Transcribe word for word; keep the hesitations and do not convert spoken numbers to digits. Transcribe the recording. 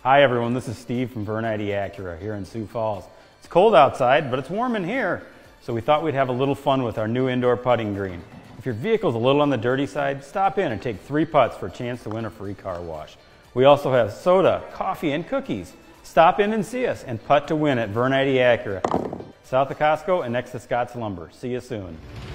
Hi everyone, this is Steve from Vern Eide Acura here in Sioux Falls. It's cold outside, but it's warm in here, so we thought we'd have a little fun with our new indoor putting green. If your vehicle's a little on the dirty side, stop in and take three putts for a chance to win a free car wash. We also have soda, coffee, and cookies. Stop in and see us and putt to win at Vern Eide Acura, south of Costco and next to Scott's Lumber. See you soon.